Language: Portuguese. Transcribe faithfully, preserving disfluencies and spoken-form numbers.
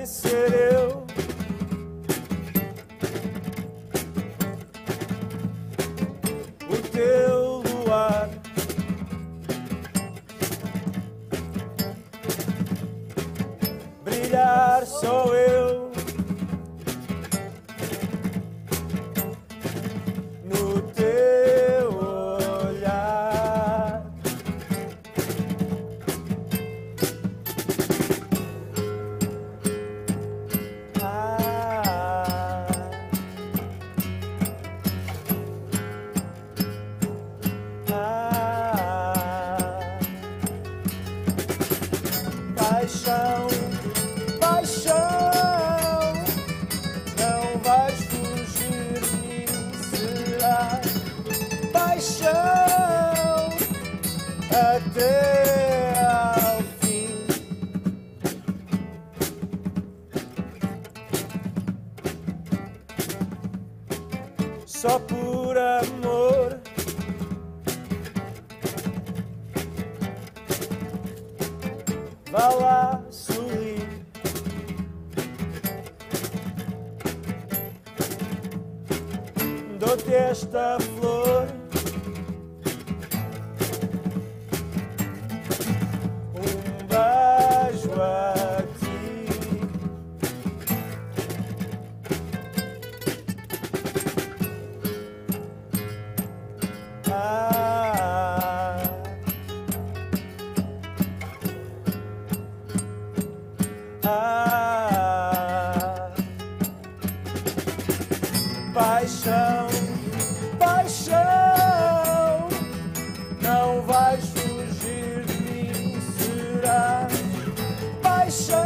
ser eu. O teu luar. Brilhar sou eu. No teu olhar. Ah, ah, paixão, paixão, não vais fugir de mim, será paixão até ao fim. Só por amor. Vá lá sorrir. Dou-te esta flor. Um beijo a ti. Ah, ah, paixão, paixão, não vais fugir de mim, será paixão